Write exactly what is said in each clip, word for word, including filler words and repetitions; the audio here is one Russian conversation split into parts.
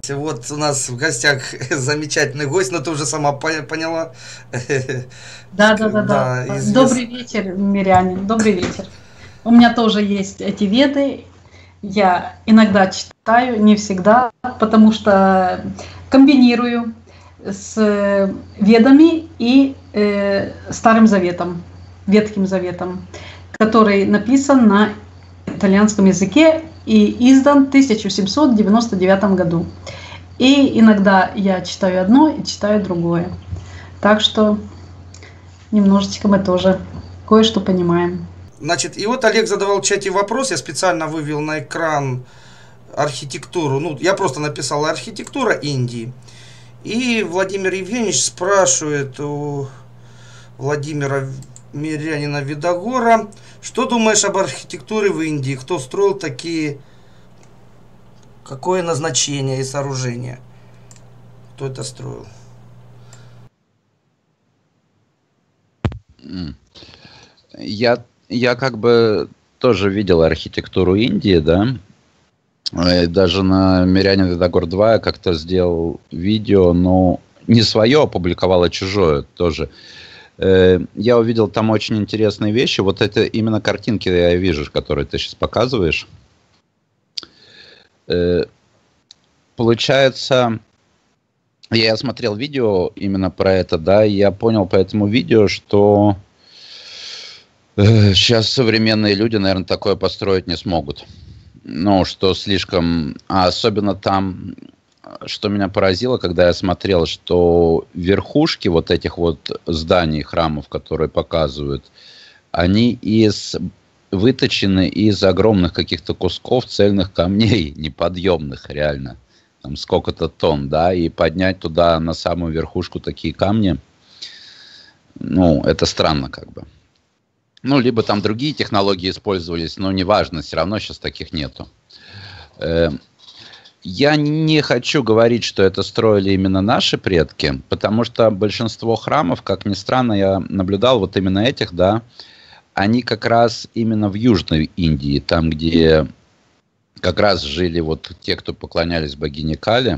Вот у нас в гостях замечательный гость, но ты уже сама поняла. Да, да, да, Да, да. извест... Добрый вечер, мирянин, добрый вечер. У меня тоже есть эти веды. Я иногда читаю, не всегда, потому что комбинирую с ведами и э, Старым Заветом, Ветхим Заветом, который написан на итальянском языке и издан в тысяча семьсот девяносто девятом году. И иногда я читаю одно и читаю другое. Так что немножечко мы тоже кое-что понимаем. Значит, и вот Олег задавал в чате вопрос, я специально вывел на экран архитектуру, ну, я просто написал архитектура Индии. И Владимир Евгеньевич спрашивает у Владимира Мирянина Видогора, что думаешь об архитектуре в Индии, кто строил такие, какое назначение и сооружение, кто это строил? Я, я как бы тоже видел архитектуру Индии, да. Даже на Мирянин Видогор два я как-то сделал видео, но не свое, опубликовал, а чужое тоже. Я увидел там очень интересные вещи. Вот это именно картинки я вижу, которые ты сейчас показываешь. Получается, я смотрел видео именно про это, да, и я понял по этому видео, что сейчас современные люди, наверное, такое построить не смогут. Ну, что слишком... А особенно там, что меня поразило, когда я смотрел, что верхушки вот этих вот зданий, храмов, которые показывают, они из... выточены из огромных каких-то кусков цельных камней, неподъемных реально. Там сколько-то тонн, да, и поднять туда на самую верхушку такие камни, ну, это странно как бы. Ну, либо там другие технологии использовались, но неважно, все равно сейчас таких нету. Я не хочу говорить, что это строили именно наши предки, потому что большинство храмов, как ни странно, я наблюдал вот именно этих, да, они как раз именно в Южной Индии, там, где как раз жили вот те, кто поклонялись богине Кали.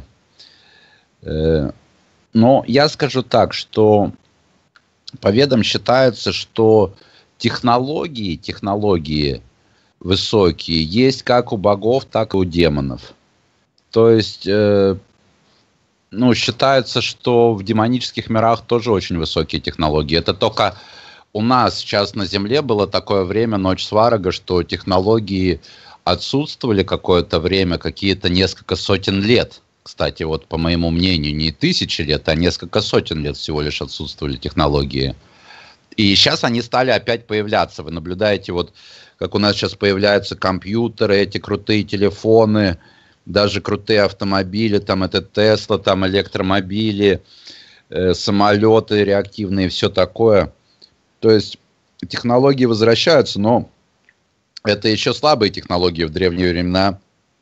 Но я скажу так, что по ведам считается, что технологии, технологии высокие есть как у богов, так и у демонов. То есть, э, ну, считается, что в демонических мирах тоже очень высокие технологии. Это только у нас сейчас на Земле было такое время, ночь Сварога, что технологии отсутствовали какое-то время, какие-то несколько сотен лет. Кстати, вот по моему мнению, не тысячи лет, а несколько сотен лет всего лишь отсутствовали технологии. И сейчас они стали опять появляться. Вы наблюдаете, вот как у нас сейчас появляются компьютеры, эти крутые телефоны, даже крутые автомобили, там это Тесла, там электромобили, э, самолеты реактивные, все такое. То есть технологии возвращаются, но это еще слабые технологии в древние времена.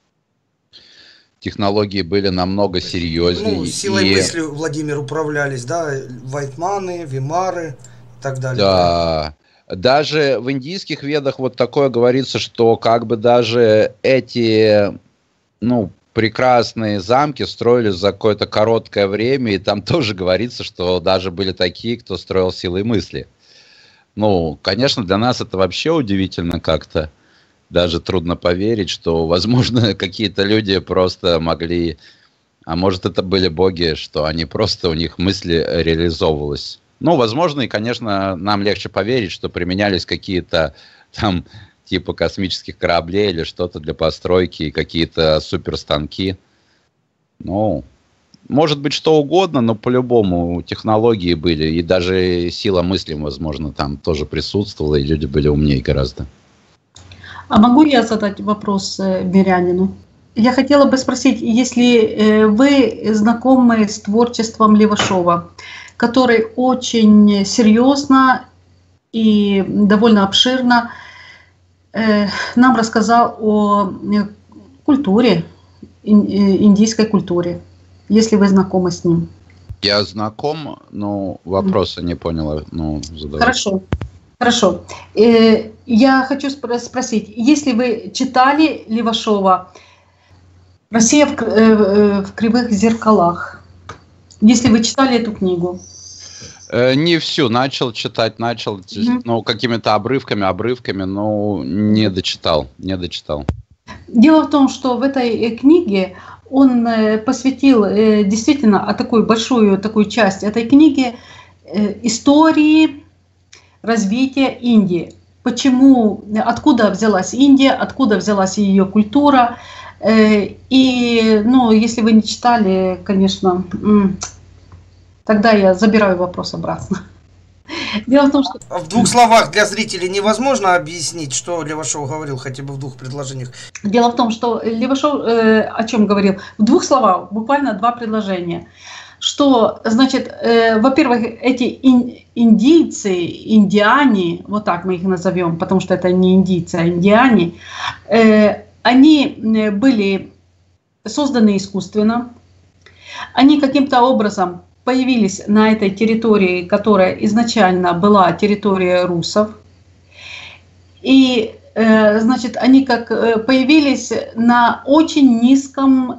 Технологии были намного серьезнее. Ну, силой и... мысли, Владимир, управлялись, да, Вайтманы, Вимары и так далее. Да, даже в индийских ведах вот такое говорится, что как бы даже эти, ну, прекрасные замки строились за какое-то короткое время, и там тоже говорится, что даже были такие, кто строил силой мысли. Ну, конечно, для нас это вообще удивительно как-то. Даже трудно поверить, что, возможно, какие-то люди просто могли... А может, это были боги, что они просто, у них мысли реализовывались. Ну, возможно, и, конечно, нам легче поверить, что применялись какие-то там типа космических кораблей или что-то для постройки, какие-то суперстанки. Ну, может быть, что угодно, но по-любому технологии были, и даже сила мысли, возможно, там тоже присутствовала, и люди были умнее гораздо. А могу я задать вопрос мирянину? Я хотела бы спросить, если вы знакомы с творчеством Левашова, который очень серьезно и довольно обширно нам рассказал о культуре, индийской культуре, если вы знакомы с ним. Я знаком, но вопроса не поняла. Ну, Хорошо. Хорошо. Я хочу спросить, если вы читали Левашова, Россия в, э, в кривых зеркалах. Если вы читали эту книгу. Э, не всю. Начал читать, начал, mm-hmm. ну, какими-то обрывками, обрывками, но не дочитал, не дочитал. Дело в том, что в этой книге он посвятил действительно такую большую такую часть этой книги истории развития Индии. Почему, откуда взялась Индия, откуда взялась ее культура. И, ну, если вы не читали, конечно, тогда я забираю вопрос обратно. Дело в том, что... В двух словах для зрителей невозможно объяснить, что Левашов говорил, хотя бы в двух предложениях. Дело в том, что Левашов э, о чем говорил? В двух словах, буквально два предложения. Что, значит, э, во-первых, эти ин, индийцы, индиане, вот так мы их назовем, потому что это не индийцы, а индиане, э, они были созданы искусственно, они каким-то образом появились на этой территории, которая изначально была территория русов. И, э, значит, они как появились на очень низком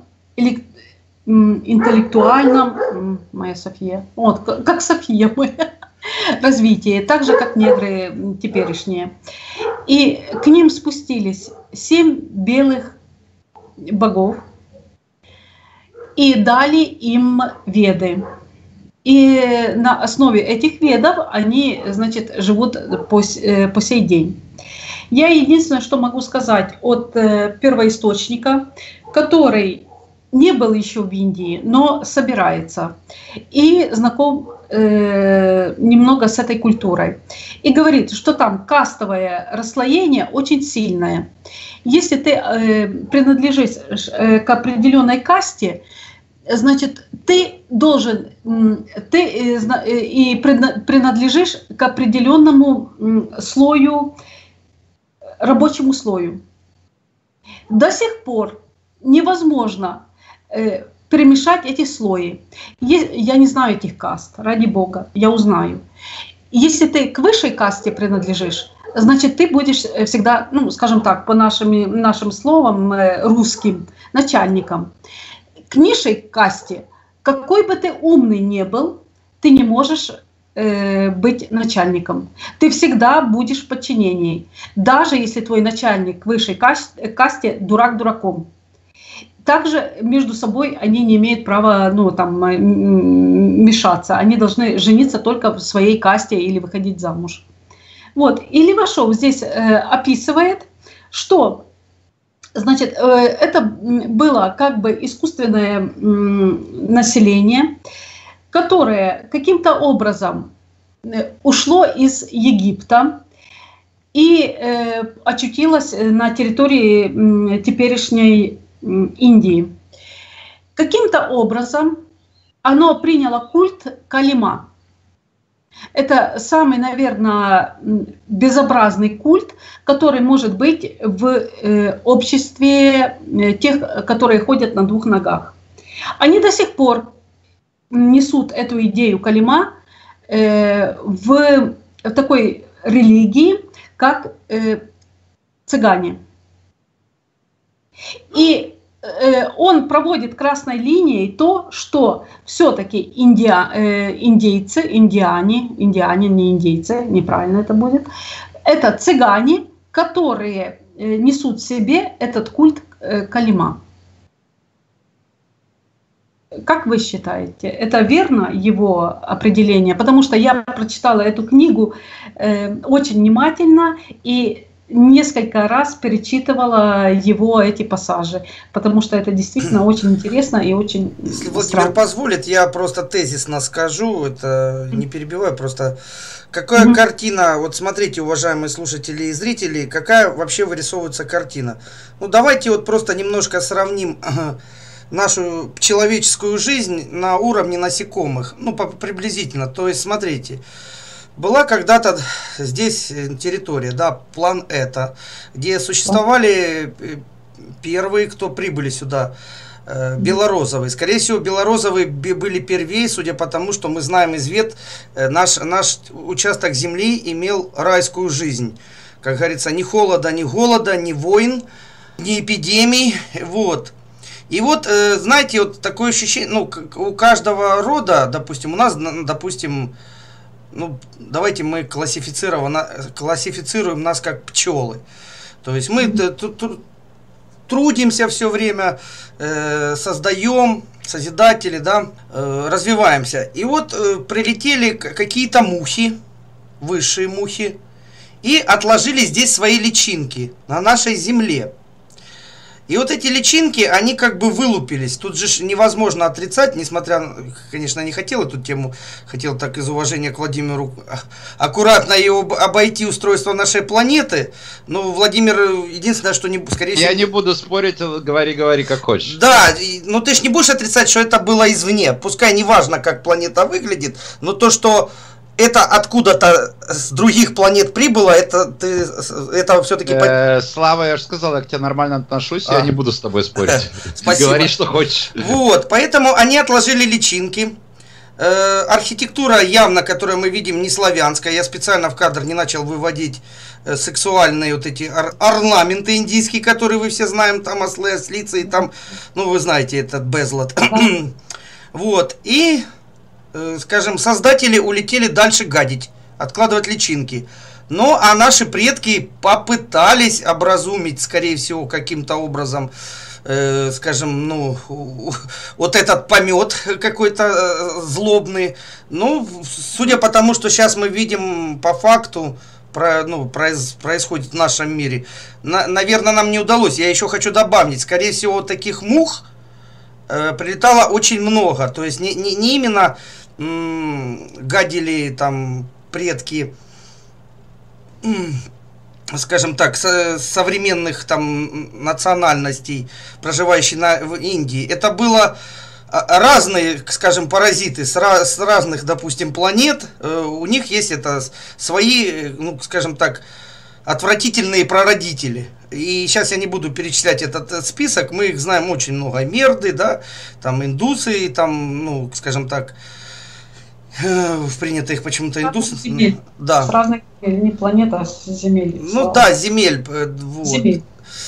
интеллектуальном, моя София, вот, как София моя, развитии, так же, как негры теперешние. И к ним спустились семь белых богов и дали им веды. И на основе этих ведов они, значит, живут по, по сей день. Я единственное, что могу сказать от первоисточника, который не был еще в Индии, но собирается и знаком э, немного с этой культурой. И говорит, что там кастовое расслоение очень сильное. Если ты э, принадлежишь э, к определенной касте, значит, ты должен, ты и принадлежишь к определенному слою, рабочему слою. До сих пор невозможно перемешать эти слои. Я не знаю этих каст, ради бога, я узнаю. Если ты к высшей касте принадлежишь, значит, ты будешь всегда, ну, скажем так, по нашим, нашим словам, русским начальником. К низшей касте, какой бы ты умный ни был, ты не можешь э, быть начальником. Ты всегда будешь в подчинении, даже если твой начальник к высшей касте, касте дурак дураком. Также между собой они не имеют права, ну, там, мешаться. Они должны жениться только в своей касте или выходить замуж. Вот. И Левашов здесь э, описывает, что... Значит, это было как бы искусственное население, которое каким-то образом ушло из Египта и очутилось на территории теперешней Индии. Каким-то образом оно приняло культ Калима. Это самый, наверное, безобразный культ, который может быть в э, обществе тех, которые ходят на двух ногах. Они до сих пор несут эту идею Калима э, в, в такой религии, как э, цыгане. И он проводит красной линией то, что все-таки индия, э, индейцы, индиане, индиане, не индейцы, неправильно это будет, это цыгане, которые э, несут в себе этот культ э, Калима. Как вы считаете, это верно его определение? Потому что я прочитала эту книгу э, очень внимательно и несколько раз перечитывала его эти пассажи, потому что это действительно очень интересно и очень Если Владимир странно. Позволит, я просто тезисно скажу, это не перебиваю, просто какая mm-hmm. картина, вот смотрите, уважаемые слушатели и зрители, какая вообще вырисовывается картина. Ну давайте вот просто немножко сравним нашу человеческую жизнь на уровне насекомых, ну приблизительно, то есть смотрите. Была когда-то здесь территория, да, планета, где существовали первые, кто прибыли сюда, э, белорозовые. Скорее всего, белорозовые были первее, судя по тому, что мы знаем из вет, э, наш, наш участок земли имел райскую жизнь. Как говорится, ни холода, ни голода, ни войн, ни эпидемий, вот. И вот, э, знаете, вот такое ощущение, ну, как у каждого рода, допустим, у нас, допустим, ну, давайте мы классифицируем, классифицируем нас как пчелы. То есть мы трудимся все время, э, создаем, созидатели, да, э, развиваемся. И вот э, прилетели какие-то мухи, высшие мухи, и отложили здесь свои личинки на нашей земле. И вот эти личинки, они как бы вылупились. Тут же невозможно отрицать, несмотря, конечно, не хотел эту тему, хотел так из уважения к Владимиру аккуратно ее обойти, устройство нашей планеты. Но Владимир, единственное, что не, скорее Я всего... Я не буду спорить, говори, говори, как хочешь. Да, но ты ж не будешь отрицать, что это было извне. Пускай не важно, как планета выглядит, но то, что это откуда-то с других планет прибыло, это ты, это все-таки... Э, Слава, я же сказал, я к тебе нормально отношусь, а. я не буду с тобой спорить. Спасибо. Говори, что хочешь. Вот, поэтому они отложили личинки. Э, архитектура явно, которую мы видим, не славянская. Я специально в кадр не начал выводить э, сексуальные вот эти ор орнаменты индийские, которые вы все знаем, там ослы, ослицы, и там, ну вы знаете, этот безлад. Вот, и... скажем, создатели улетели дальше гадить, откладывать личинки. Ну, а наши предки попытались образумить, скорее всего, каким-то образом, э, скажем, ну, вот этот помет какой-то э, злобный. Ну, судя по тому, что сейчас мы видим по факту, про, ну, произ, происходит в нашем мире, на, наверное, нам не удалось. Я еще хочу добавить, скорее всего, таких мух э, прилетало очень много. То есть не, не, не именно... гадили там предки, скажем так, со, современных там национальностей, проживающих на, в Индии. Это было разные, скажем, паразиты с, с разных, допустим, планет. У них есть это свои, ну, скажем так, отвратительные прародители. И сейчас я не буду перечислять этот, этот список, мы их знаем очень много. Мерды, да, там индусы, там, ну, скажем так, в принятых почему-то индусов. Да. С разных не планет, а с земель. Ну да, земель. Вот. Земель.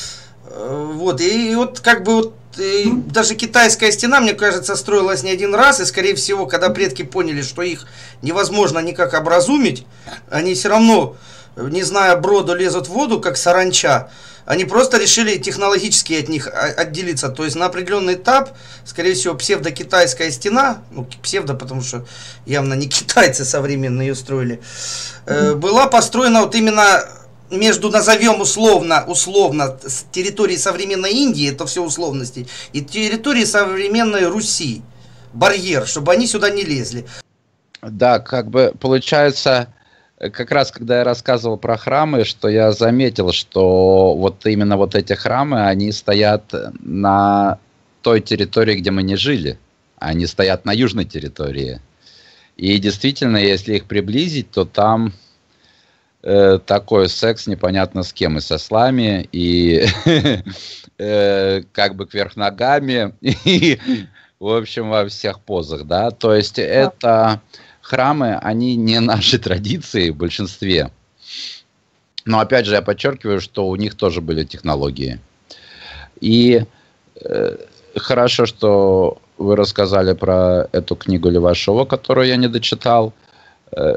Вот. И, и вот как бы вот и mm. даже китайская стена, мне кажется, строилась не один раз. И скорее всего, когда предки поняли, что их невозможно никак образумить, они все равно, не зная броду, лезут в воду, как саранча. Они просто решили технологически от них отделиться. То есть на определенный этап, скорее всего, псевдокитайская стена, ну, псевдо, потому что явно не китайцы современные ее строили, э, была построена вот именно между, назовем условно, условно, с территории современной Индии, это все условности, и территории современной Руси. Барьер, чтобы они сюда не лезли. Да, как бы получается... Как раз, когда я рассказывал про храмы, что я заметил, что вот именно вот эти храмы, они стоят на той территории, где мы не жили. Они стоят на южной территории. И действительно, если их приблизить, то там э, такой секс непонятно с кем. И со слами, и э, как бы кверх ногами, и, в общем, во всех позах, да. То есть это... Храмы, они не наши традиции в большинстве. Но опять же, я подчеркиваю, что у них тоже были технологии. И э, хорошо, что вы рассказали про эту книгу Левашова, которую я не дочитал. Э,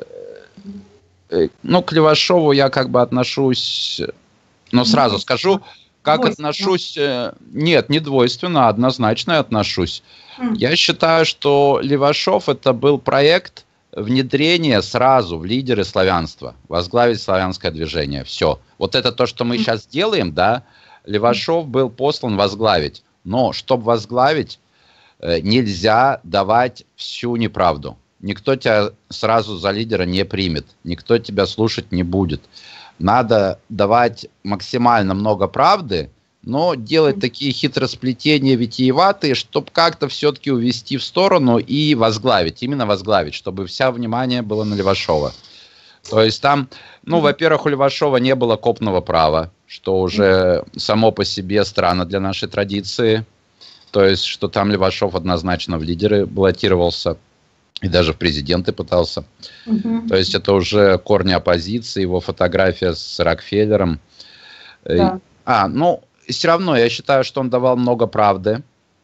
э, ну, к Левашову я как бы отношусь, ну, сразу скажу, как двойственно. Отношусь... Э, нет, не двойственно, однозначно я отношусь. Mm. Я считаю, что Левашов это был проект... внедрение сразу в лидеры славянства, возглавить славянское движение. Все. Вот это то, что мы сейчас делаем, да, Левашов был послан возглавить. Но, чтобы возглавить, нельзя давать всю неправду. Никто тебя сразу за лидера не примет, никто тебя слушать не будет. Надо давать максимально много правды, но делать такие хитросплетения витиеватые, чтобы как-то все-таки увести в сторону и возглавить, именно возглавить, чтобы вся внимание было на Левашова. То есть там, ну, во-первых, у Левашова не было копного права, что уже само по себе странно для нашей традиции. То есть, что там Левашов однозначно в лидеры баллотировался и даже в президенты пытался. Угу. То есть, это уже корни оппозиции, его фотография с Рокфеллером. Да. А, ну... все равно я считаю, что он давал много правды.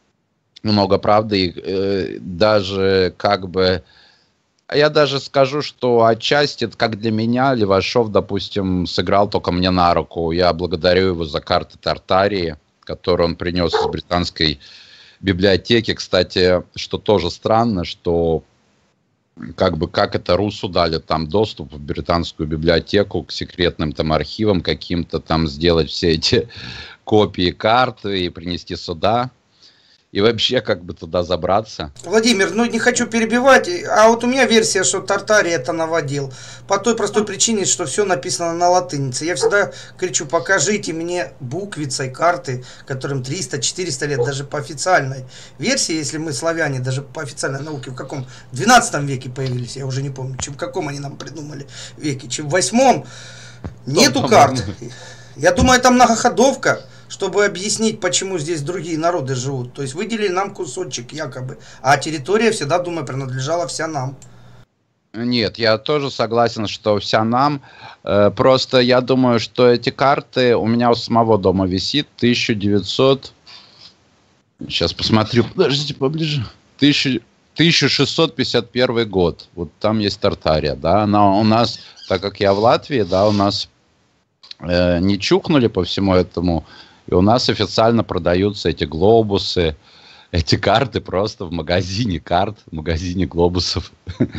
много правды. И, э, даже как бы... Я даже скажу, что отчасти, как для меня, Левашов, допустим, сыграл только мне на руку. Я благодарю его за карты Тартарии, которые он принес из британской библиотеки. Кстати, что тоже странно, что как бы как это Русу дали там доступ в британскую библиотеку к секретным там архивам каким-то, там сделать все эти копии карт и принести сюда. И вообще как бы туда забраться. Владимир, ну не хочу перебивать, а вот у меня версия, что Тартарий это наводил. По той простой причине, что все написано на латынице. Я всегда кричу, покажите мне буквицей карты, которым триста-четыреста лет, даже по официальной версии, если мы славяне, даже по официальной науке, в каком двенадцатом веке появились, я уже не помню, чем в каком они нам придумали веке, чем в восьмом, нету карт. Я думаю, это многоходовка, чтобы объяснить, почему здесь другие народы живут. То есть выделили нам кусочек якобы, а территория всегда, думаю, принадлежала вся нам. Нет, я тоже согласен, что вся нам. Просто я думаю, что эти карты у меня у самого дома висит тысяча девятьсот... Сейчас посмотрю, подождите поближе. тысяча шестьсот пятьдесят первый год. Вот там есть Тартария, да. Она у нас, так как я в Латвии, да, у нас э, не чухнули по всему этому. И у нас официально продаются эти глобусы, эти карты просто в магазине карт, в магазине глобусов,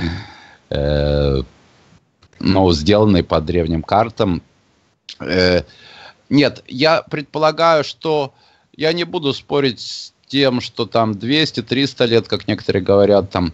ну, сделанные по древним картам. Нет, я предполагаю, что я не буду спорить с тем, что там двести-триста лет, как некоторые говорят, там.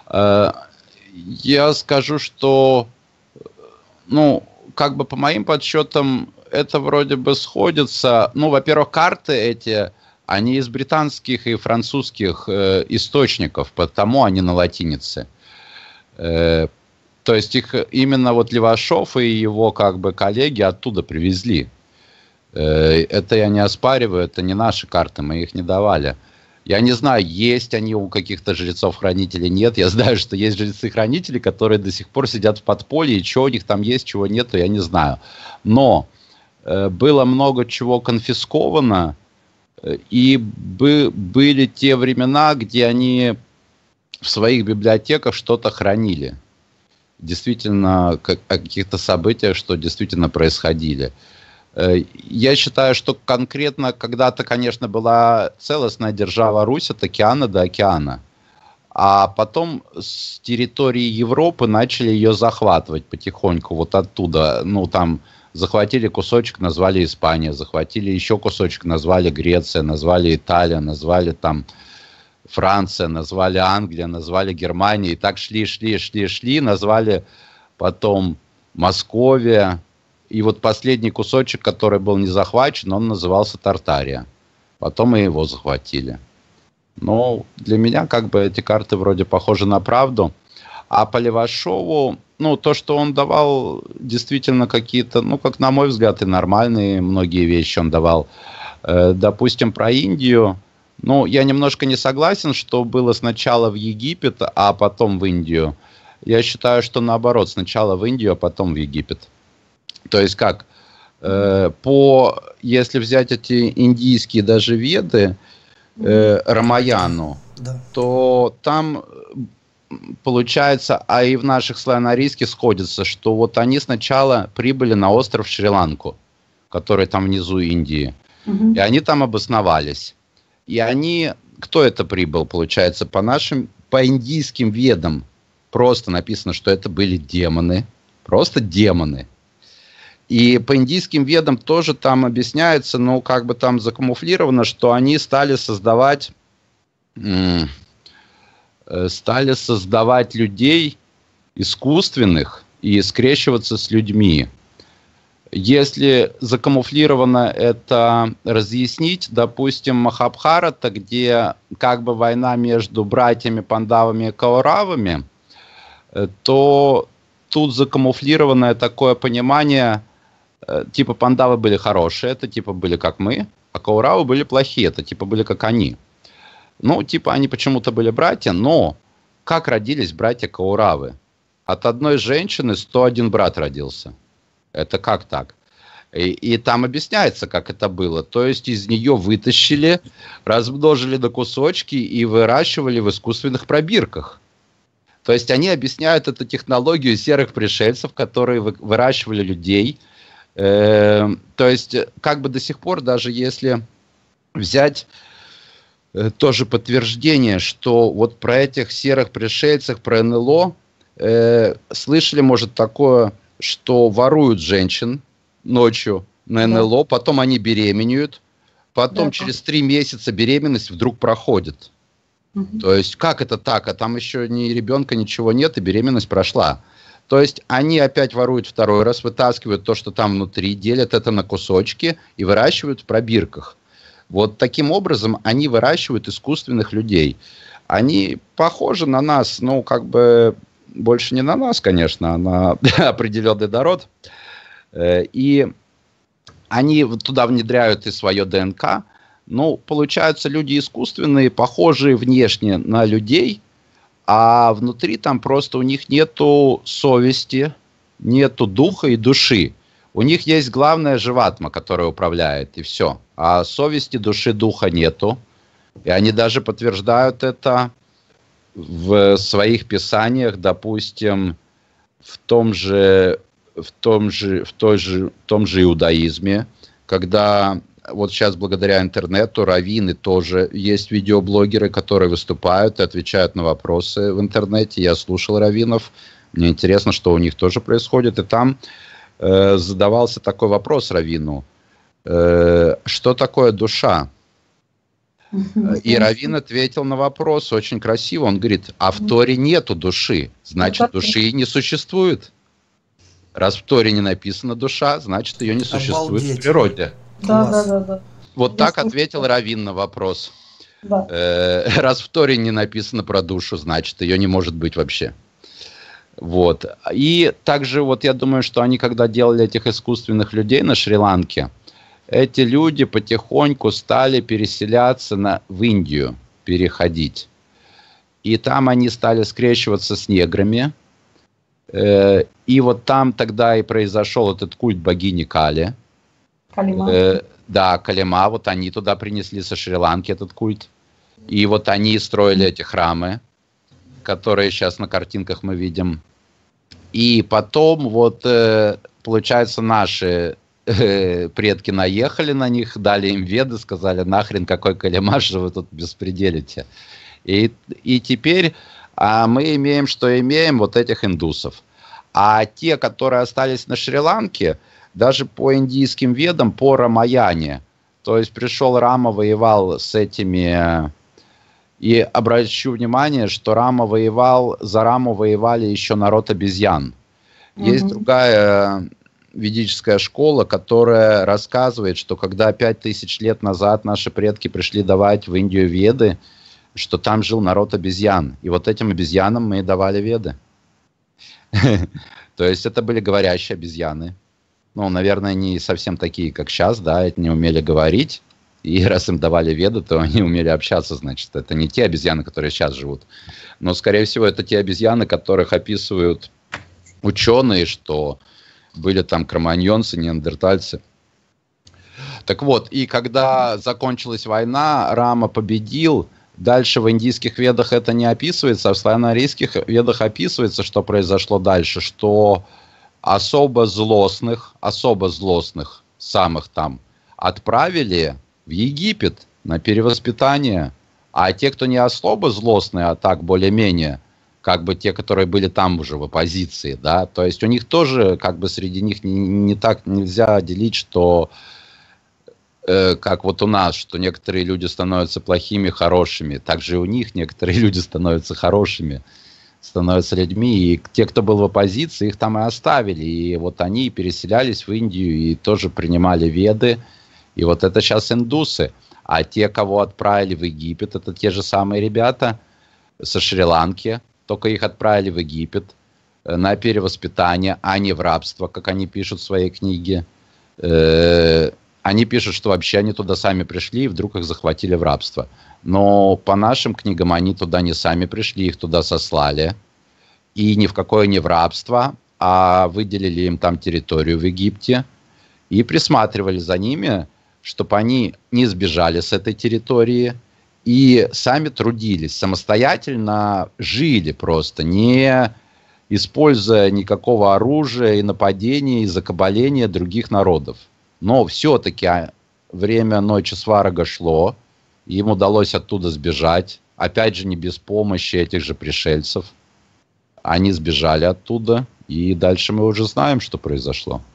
Я скажу, что, ну, как бы по моим подсчетам, это вроде бы сходится. Ну, во-первых, карты эти, они из британских и французских э, источников, потому они на латинице. Э, то есть их именно вот Левашов и его как бы коллеги оттуда привезли. Э, это я не оспариваю, это не наши карты, мы их не давали. Я не знаю, есть они у каких-то жрецов-хранителей, нет. Я знаю, что есть жрецы-хранители, которые до сих пор сидят в подполье, и что у них там есть, чего нету, я не знаю. Но было много чего конфисковано, и бы, были те времена, где они в своих библиотеках что-то хранили. Действительно, как, о каких-то событиях, что действительно происходили. Я считаю, что конкретно когда-то, конечно, была целостная держава Русь от океана до океана. А потом с территории Европы начали ее захватывать потихоньку, вот оттуда, ну там... Захватили кусочек, назвали Испания, захватили еще кусочек, назвали Греция, назвали Италия, назвали там Франция, назвали Англия, назвали Германия. И так шли, шли, шли, шли, назвали потом Московия. И вот последний кусочек, который был не захвачен, он назывался Тартария. Потом мы его захватили. Но для меня как бы эти карты вроде похожи на правду. А по Левашову, ну, то, что он давал, действительно какие-то, ну, как на мой взгляд, и нормальные многие вещи он давал. Э, допустим, про Индию. Ну, я немножко не согласен, что было сначала в Египет, а потом в Индию. Я считаю, что наоборот, сначала в Индию, а потом в Египет. То есть как? Э, по, если взять эти индийские даже веды, э, Рамаяну, да, то там... Получается, а и в наших славяно-арийских сходится, что вот они сначала прибыли на остров Шри-Ланку, который там внизу Индии, угу. И они там обосновались. И они, кто это прибыл, получается, по нашим, по индийским ведам просто написано, что это были демоны, просто демоны. И по индийским ведам тоже там объясняется, ну, как бы там закамуфлировано, что они стали создавать... М- стали создавать людей искусственных и скрещиваться с людьми. Если закамуфлировано это разъяснить, допустим, Махабхарата, где как бы война между братьями Пандавами и Кауравами, то тут закамуфлированное такое понимание, типа Пандавы были хорошие, это типа были как мы, а Кауравы были плохие, это типа были как они. Ну, типа, они почему-то были братья, но как родились братья Кауравы? От одной женщины сто один брат родился. Это как так? И, и там объясняется, как это было. То есть из нее вытащили, размножили на кусочки и выращивали в искусственных пробирках. То есть они объясняют эту технологию серых пришельцев, которые вы, выращивали людей. Э, то есть как бы до сих пор, даже если взять э, тоже подтверждение, что вот про этих серых пришельцев, про эн эл о, э, слышали, может, такое, что воруют женщин ночью на эн эл о, да. Потом они беременеют, потом да. через три месяца беременность вдруг проходит. Угу. То есть как это так? А там еще ни ребенка, ничего нет, и беременность прошла. То есть они опять воруют второй раз, вытаскивают то, что там внутри, делят это на кусочки и выращивают в пробирках. Вот таким образом они выращивают искусственных людей. Они похожи на нас, ну, как бы больше не на нас, конечно, а на определенный народ. И они туда внедряют и свое дэ эн ка. Ну, получаются люди искусственные, похожие внешне на людей, а внутри там просто у них нету совести, нету духа и души. У них есть главная живатма, которая управляет, и все. А совести, души, духа нету. И они даже подтверждают это в своих писаниях, допустим, в том же, в том же, в той же, в том же иудаизме, когда вот сейчас благодаря интернету раввины тоже есть видеоблогеры, которые выступают и отвечают на вопросы в интернете. Я слушал раввинов, мне интересно, что у них тоже происходит. И там э, задавался такой вопрос раввину, э, что такое душа? И раввин ответил на вопрос очень красиво. Он говорит, а в Торе нету души, значит, души не существует. Раз в Торе не написана душа, значит, ее не существует Обалдеть. В природе. Да, да, да, да. Вот Я так слушаю. Ответил раввин на вопрос. Да. Э, раз в Торе не написано про душу, значит, ее не может быть вообще. Вот. И также вот я думаю, что они, когда делали этих искусственных людей на Шри-Ланке, эти люди потихоньку стали переселяться на, в Индию, переходить. И там они стали скрещиваться с неграми. Э, и вот там тогда и произошел этот культ богини Кали. Калима. Э, да, Калима, вот они туда принесли со Шри-Ланки этот культ. И вот они строили эти храмы, которые сейчас на картинках мы видим. И потом вот, э, получается, наши э, предки наехали на них, дали им веды, сказали, нахрен какой Калима, что вы тут беспределите. И, и теперь а мы имеем, что имеем, вот этих индусов. А те, которые остались на Шри-Ланке, даже по индийским ведам, по Рамаяне. То есть пришел Рама, воевал с этими... И обращу внимание, что Рама воевал, за Раму воевали еще народ обезьян. Mm-hmm. Есть другая ведическая школа, которая рассказывает, что когда пять тысяч лет назад наши предки пришли давать в Индию веды, что там жил народ обезьян. И вот этим обезьянам мы и давали веды. То есть это были говорящие обезьяны. Ну, наверное, не совсем такие, как сейчас, да, это не умели говорить. И раз им давали веды, то они умели общаться, значит. Это не те обезьяны, которые сейчас живут. Но, скорее всего, это те обезьяны, которых описывают ученые, что были там кроманьонцы, неандертальцы. Так вот, и когда закончилась война, Рама победил. Дальше в индийских ведах это не описывается, а в славяно-арийских ведах описывается, что произошло дальше, что особо злостных, особо злостных самых там отправили в Египет на перевоспитание, а те, кто не особо злостные, а так более-менее, как бы те, которые были там уже в оппозиции, да, то есть у них тоже, как бы среди них не, не так нельзя делить, что э, как вот у нас, что некоторые люди становятся плохими, хорошими, также и у них некоторые люди становятся хорошими, становятся людьми, и те, кто был в оппозиции, их там и оставили, и вот они переселялись в Индию и тоже принимали веды, и вот это сейчас индусы, а те, кого отправили в Египет, это те же самые ребята со Шри-Ланки, только их отправили в Египет на перевоспитание, а не в рабство, как они пишут в своей книге. Они пишут, что вообще они туда сами пришли, и вдруг их захватили в рабство. Но по нашим книгам они туда не сами пришли, их туда сослали. И ни в какое не в рабство, а выделили им там территорию в Египте. и присматривали за ними, чтобы они не сбежали с этой территории и сами трудились, самостоятельно жили просто, не используя никакого оружия и нападения, и закабаления других народов. Но все-таки время Нойча Сварога шло, им удалось оттуда сбежать, опять же не без помощи этих же пришельцев. Они сбежали оттуда, и дальше мы уже знаем, что произошло.